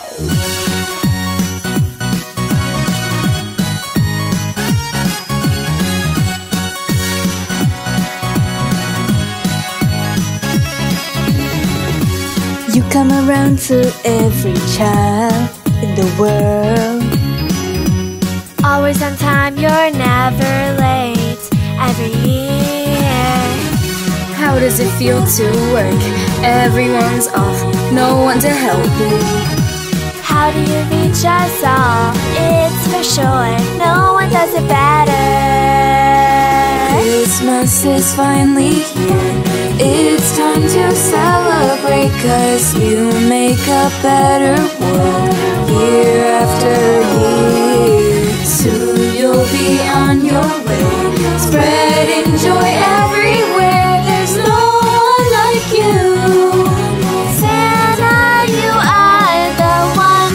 You come around to every child in the world. Always on time, you're never late. Every year. How does it feel to work? Everyone's off, no one to help you. How do you reach us all? It's for sure, no one does it better. Christmas is finally here. It's time to celebrate, 'cause you make a better world year after year. Soon you'll be on your way, spreading joy everywhere. There's no one like you. Santa, you are the one.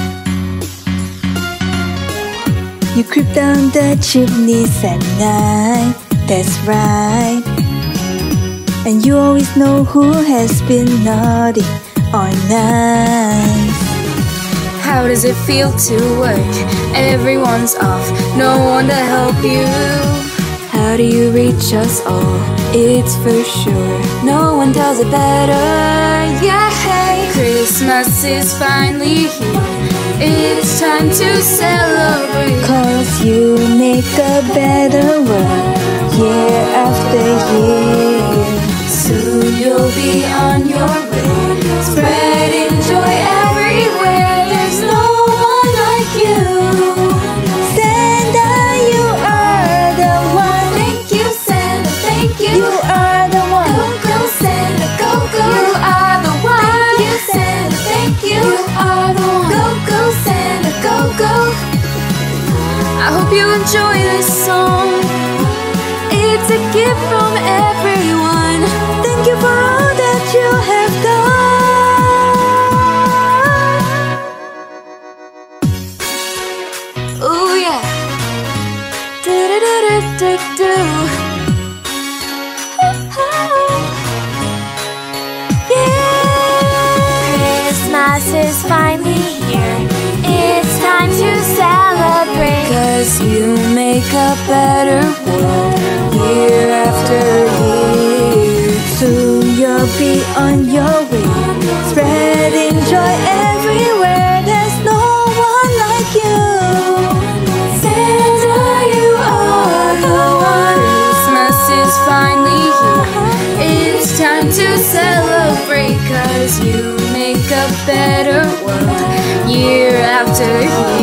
You creep down the chimneys at night, that's right. And you always know who has been naughty or nice. How does it feel to work? Everyone's off, no one to help you. How do you reach us all? It's for sure, no one does it better. Yeah, hey, Christmas is finally here. It's time to celebrate, 'cause you make a better world year after year. Soon you'll be on your way, spreading joy everywhere. There's no one like you. Santa, you are the one. Thank you, Santa, thank you. You are the one. Go, go, Santa, go, go. You are the one. Thank you, Santa, thank you. You are the one. Go, go, Santa, go, go. I hope you enjoy this song. It's a gift from everyone. Thank you for all that you have done. Ooh yeah. Do do do do do do. Yeah. Christmas is finally here. It's time to celebrate, 'cause you make a better world year after year. Soon you'll be on your way, spreading joy everywhere. There's no one like you. Santa, you are the one. Christmas is finally here. It's time to celebrate, 'cause you make a better world year after year.